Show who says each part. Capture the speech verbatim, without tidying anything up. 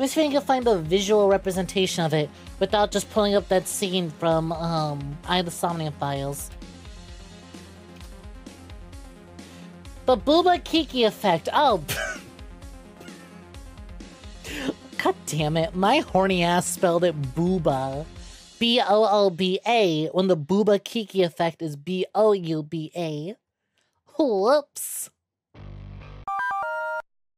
Speaker 1: Let me see if I can find a visual representation of it without just pulling up that scene from um, Eye of the Somnium Files. The Booba Kiki effect. Oh. God damn it. My horny ass spelled it Booba. B O O B A when the Booba Kiki effect is B O U B A. Whoops.